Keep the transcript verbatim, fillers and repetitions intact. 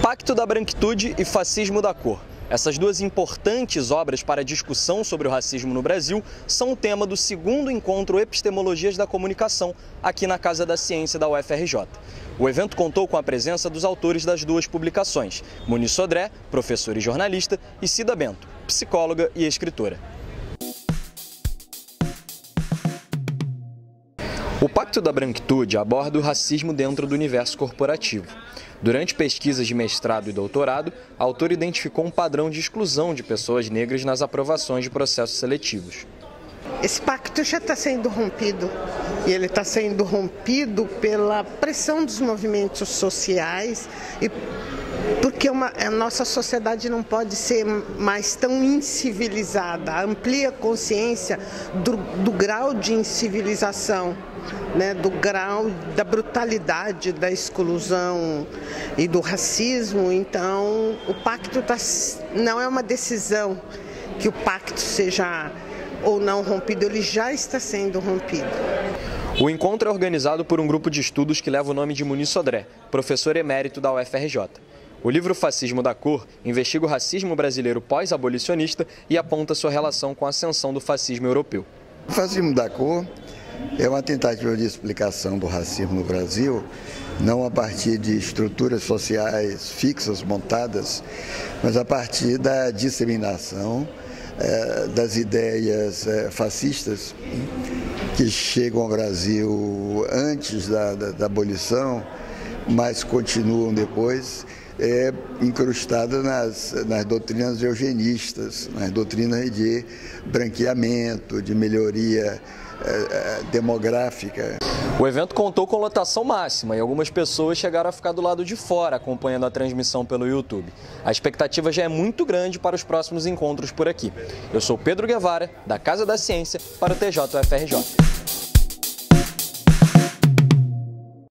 Pacto da Branquitude e Fascismo da Cor. Essas duas importantes obras para a discussão sobre o racismo no Brasil são o tema do segundo encontro Epistemologias da Comunicação, aqui na Casa da Ciência da U F R J. O evento contou com a presença dos autores das duas publicações, Muniz Sodré, professor e jornalista, e Cida Bento, psicóloga e escritora. O Pacto da Branquitude aborda o racismo dentro do universo corporativo. Durante pesquisas de mestrado e doutorado, a autora identificou um padrão de exclusão de pessoas negras nas aprovações de processos seletivos. Esse pacto já está sendo rompido, e ele está sendo rompido pela pressão dos movimentos sociais e porque uma, a nossa sociedade não pode ser mais tão incivilizada, amplia a consciência do, do grau de incivilização, né, do grau da brutalidade, da exclusão e do racismo. Então, o pacto tá, não é uma decisão que o pacto seja ou não rompido, ele já está sendo rompido. O encontro é organizado por um grupo de estudos que leva o nome de Muniz Sodré, professor emérito da U F R J. O livro Fascismo da Cor investiga o racismo brasileiro pós-abolicionista e aponta sua relação com a ascensão do fascismo europeu. O fascismo da cor é uma tentativa de explicação do racismo no Brasil, não a partir de estruturas sociais fixas, montadas, mas a partir da disseminação eh, das ideias eh, fascistas que chegam ao Brasil antes da, da, da abolição, mas continuam depois, é incrustada nas, nas doutrinas eugenistas, nas doutrinas de branqueamento, de melhoria eh, demográfica. O evento contou com lotação máxima e algumas pessoas chegaram a ficar do lado de fora acompanhando a transmissão pelo YouTube. A expectativa já é muito grande para os próximos encontros por aqui. Eu sou Pedro Guevara, da Casa da Ciência, para o T J U F R J.